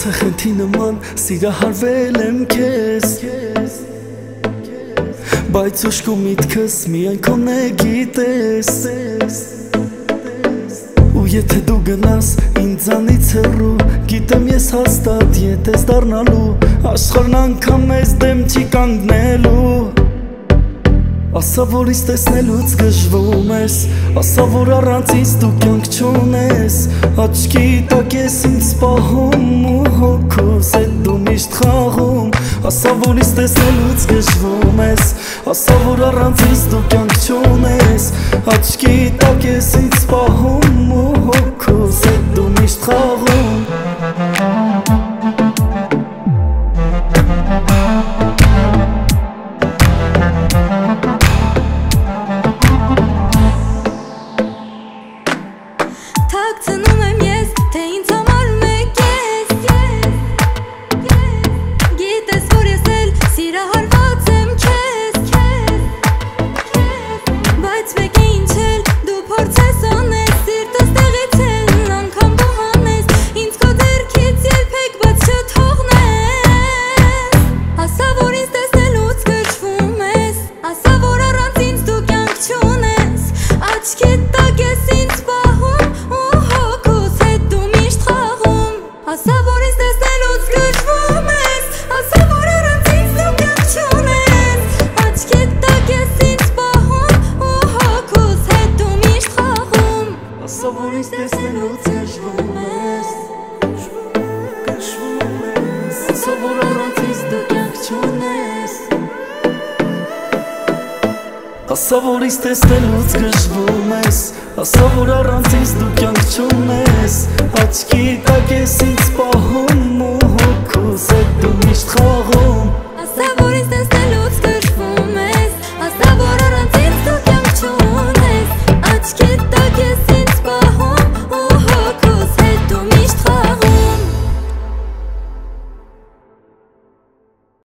Ցեխենթի նման սիրահարվել եմ քեզ Բայց ուշք ու միտքս միայն քոն է գիտես Ու եթե դու գնաս ինձանից հեռու Գիտեմ ես հաստատ ետ ես դառնալու Աշխարհն անգամ մեզ դեմ չի կանգնելու Ասա որ ինձ տեսնելուց գժվում ես Ասա որ առանց ինձ դու կյանք չունես Աչքի տակ ես ինձ պահում ու հոգուս հետ դու միշտ խաղում Ասա որ ինձ տեսնելուց գժվում ես Ասա որ առանց ինձ դու կյանք չունես Աչքի տակ ես ինձ պահում ու հոգուս հետ դու միշտ խաղում Թաքցնում եմ ես, թե ինձ համար մեկ ես Գիտես, որ ես էլ սիրահարված եմ քեզ Բայց մեկ է ինչ էլ դու փորձես անես Սիրտս տեղից էլ անգամ դու հանես Ինձ քո ձեռքից երբեք բաց չթողնես Ասա որ ինձ տեսնելուց գժվում ես Ասա որ առանց ինձ դու կյանք չունես Աչքի տակ ես ինձ Ասա որ ինձ տեսնելուց գժվում ես Ասա որ առանց ինձ դու կյանք չունես Աչքի տակ ես ինձ պահում ու հոգուս հետ դու միշտ խաղում Ասա որ ինձ տեսնելուց գժվում ես Ասա որ առանց ինձ դու կյանք չունես Ասա որ ինձ տեսնելուց գժվում ես Ասա որ առանց ինձ դու կյանք չունես Աչքի տակ ես ինձ պահում ու հոգուս հետ դու միշտ խաղում Ասա որ ինձ տեսնելուց գժվում ես Ասա որ առանց ինձ դու կյանք չունես Աչքի տակ ես